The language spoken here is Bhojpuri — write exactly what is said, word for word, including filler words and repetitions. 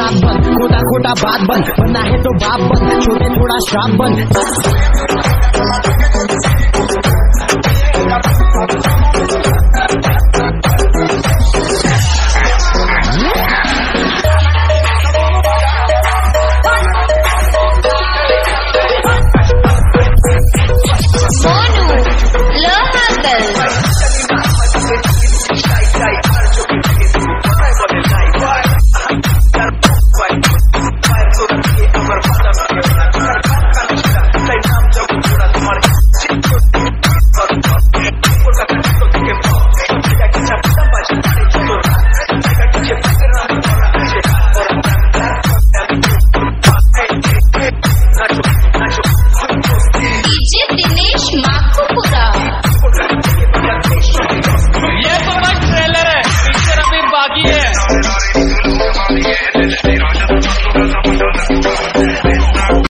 नाक बंद, खोटा खोटा बात बंद, बनना है तो बाप बंद, छोटे थोड़ा श्राप बंद।